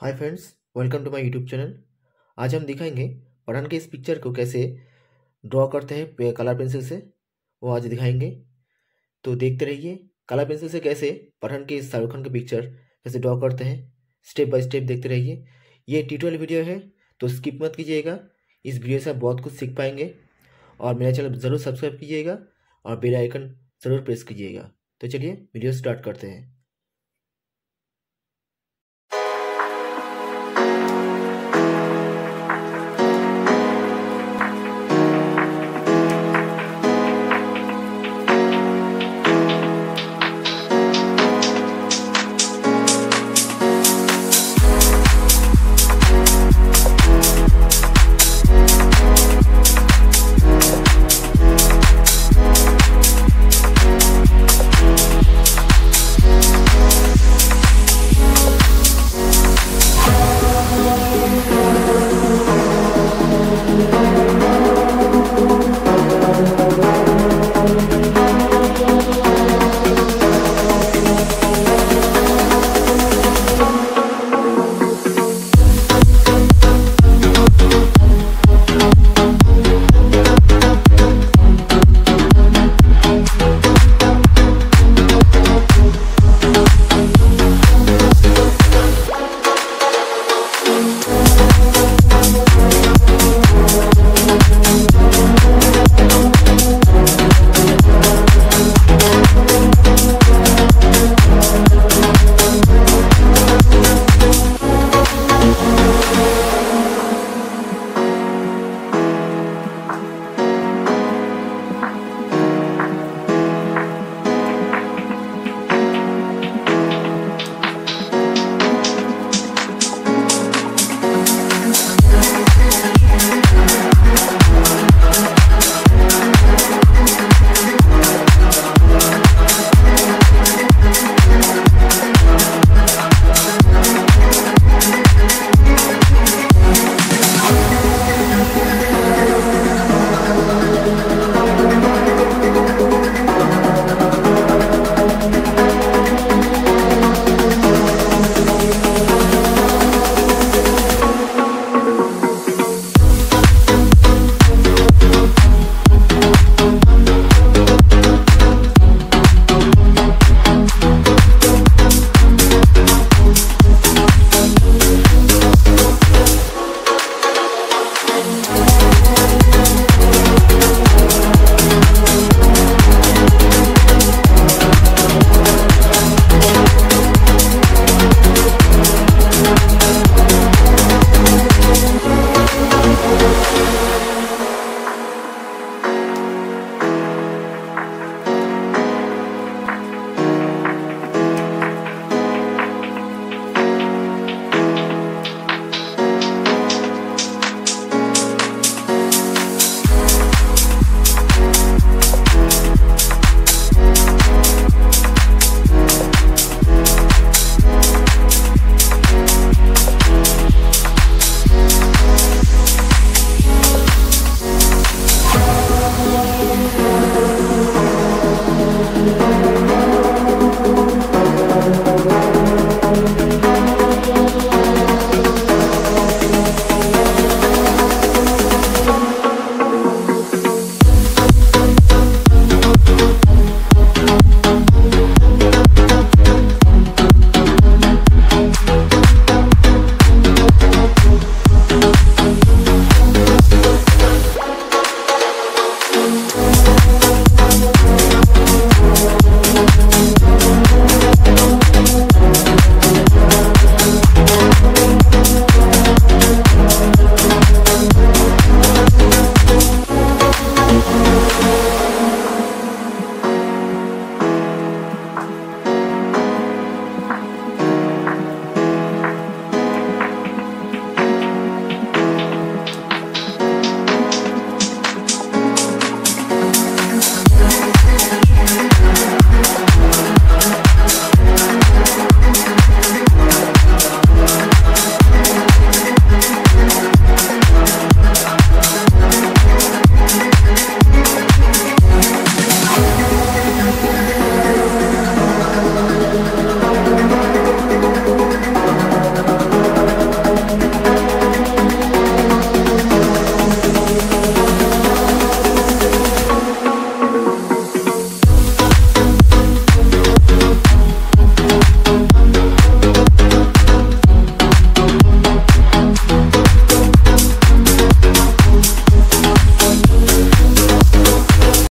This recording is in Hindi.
Hi friends, welcome to my YouTube channel. आज हम दिखाएंगे पठान के इस पिक्चर को कैसे ड्रॉ करते हैं कलर पेंसिल से। वो आज दिखाएंगे, तो देखते रहिए। कलर पेंसिल से कैसे पठान के शाहरुख खान के पिक्चर कैसे ड्रॉ करते हैं, स्टेप बाय स्टेप देखते रहिए। ये ट्यूटोरियल वीडियो है, तो स्किप मत कीजिएगा। इस वीडियो से आप बहुत कुछ सीख पाएंगे। और मेरा चैनल ज़रूर सब्सक्राइब कीजिएगा और बेल आइकन ज़रूर प्रेस कीजिएगा। तो चलिए वीडियो स्टार्ट करते हैं।